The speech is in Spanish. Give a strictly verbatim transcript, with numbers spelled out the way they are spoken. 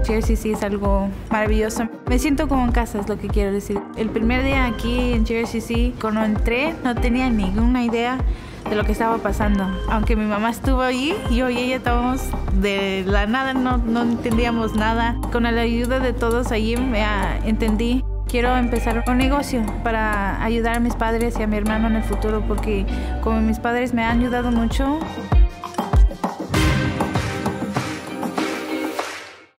G R C C es algo maravilloso. Me siento como en casa, es lo que quiero decir. El primer día aquí en G R C C, cuando entré, no tenía ninguna idea de lo que estaba pasando. Aunque mi mamá estuvo allí, yo y ella estábamos de la nada, no, no entendíamos nada. Con la ayuda de todos allí me uh, entendí. Quiero empezar un negocio para ayudar a mis padres y a mi hermano en el futuro, porque como mis padres me han ayudado mucho,